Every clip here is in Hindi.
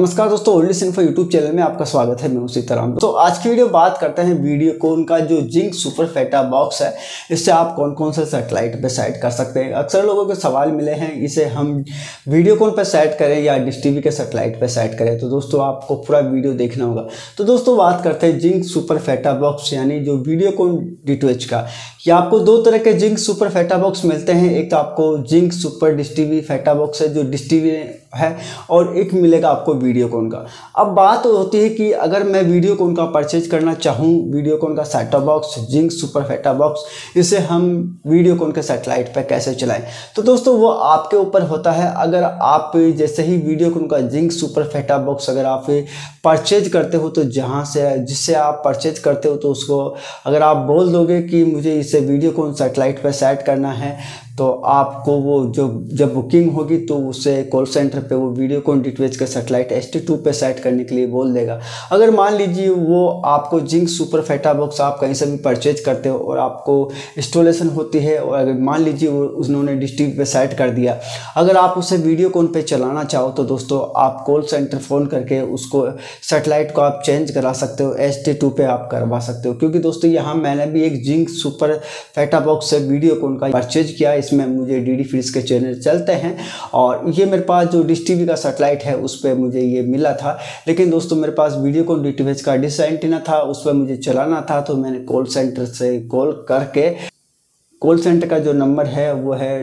नमस्कार दोस्तों, ओनली इन्फो यूट्यूब चैनल में आपका स्वागत है। मैं हूं सीताराम। तो आज की वीडियो बात करते हैं वीडियोकॉन का जो जिंक सुपर सेटअप बॉक्स है, इससे आप कौन कौन से सैटेलाइट पे सेट कर सकते हैं। अक्सर लोगों के सवाल मिले हैं, इसे हम वीडियोकॉन पे सेट करें या डिश टीवी के सैटेलाइट पे सेट करें। तो दोस्तों आपको पूरा वीडियो देखना होगा। तो दोस्तों बात करते हैं जिंक सुपर सेटअप बॉक्स यानी जो वीडियोकॉन D2H का। ये आपको दो तरह के जिंक सुपर सेटअप बॉक्स मिलते हैं। एक तो आपको zinc super dish TV setup box है जो डिश टीवी है, और एक मिलेगा आपको वीडियोकॉन का। अब बात होती है कि अगर मैं वीडियोकॉन का परचेज करना चाहूँ, वीडियोकॉन का setup box zinc super setup box, इसे हम वीडियोकॉन के सैटेलाइट पर कैसे चलाएं। तो दोस्तों वो आपके ऊपर होता है। अगर आप जैसे ही वीडियोकॉन का जिंक सुपर सेटअप बॉक्स अगर आप परचेज करते हो, तो जहाँ से जिससे आप परचेज करते हो, तो उसको अगर आप बोल दोगे कि मुझे इसे वीडियोकॉन सैटेलाइट पर सेट करना है, तो आपको वो जब बुकिंग होगी तो उसे कॉल सेंटर पे वो वीडियोकॉन D2H का सैटेलाइट ST2 पे सेट करने के लिए बोल देगा। अगर मान लीजिए वो आपको जिंक सुपर सेटअप बॉक्स आप कहीं से भी परचेज करते हो और आपको इंस्टॉलेशन होती है, और अगर मान लीजिए वो उन्होंने डिश टीवी पे सेट कर दिया, अगर आप उसे वीडियोकॉन पे चलाना चाहो तो दोस्तों आप कॉल सेंटर फ़ोन करके उसको सैटेलाइट को आप चेंज करा सकते हो, ST2 पे आप करवा सकते हो। क्योंकि दोस्तों यहाँ मैंने भी एक जिंक सुपर सेटअप बॉक्स से वीडियोकॉन का परचेज किया। इसमें मुझे DD फ्रीज के चैनल चलते हैं, और ये मेरे पास जो डिश टीवी का सैटेलाइट है उस पर मुझे ये मिला था। लेकिन दोस्तों मेरे पास वीडियोकॉन D2H का डिश एंटीना था, उस पर मुझे चलाना था। तो मैंने कॉल सेंटर से कॉल करके, कॉल सेंटर का जो नंबर है वो है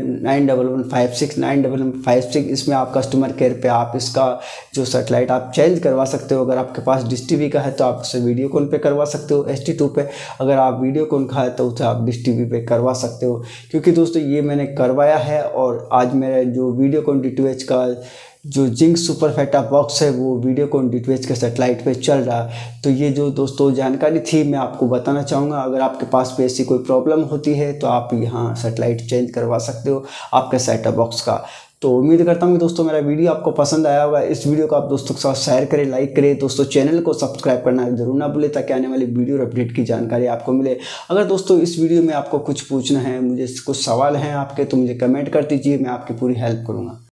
9115691156। इसमें आप कस्टमर केयर पे आप इसका जो सैटेलाइट आप चेंज करवा सकते हो। अगर आपके पास डिश टीवी का है तो आप उसे वीडियोकॉन पे करवा सकते हो ST2 पे। अगर आप वीडियोकॉन का है तो उसे आप डिश टीवी पे करवा सकते हो। क्योंकि दोस्तों ये मैंने करवाया है, और आज मेरा जो वीडियोकॉन D2H का जो जिंक सुपर सेटअप बॉक्स है वो वीडियोकॉन D2H के सैटेलाइट पे चल रहा है। तो ये जो दोस्तों जानकारी थी मैं आपको बताना चाहूँगा। अगर आपके पास भी ऐसी कोई प्रॉब्लम होती है तो आप यहाँ सैटेलाइट चेंज करवा सकते हो आपके सेटअप बॉक्स का। तो उम्मीद करता हूँ कि दोस्तों मेरा वीडियो आपको पसंद आया होगा। इस वीडियो को आप दोस्तों के साथ शेयर करें, लाइक करें। दोस्तों चैनल को सब्सक्राइब करना जरूर ना भूलें, ताकि आने वाली वीडियो और अपडेट की जानकारी आपको मिले। अगर दोस्तों इस वीडियो में आपको कुछ पूछना है, मुझे कुछ सवाल हैं आपके, तो मुझे कमेंट कर दीजिए, मैं आपकी पूरी हेल्प करूँगा।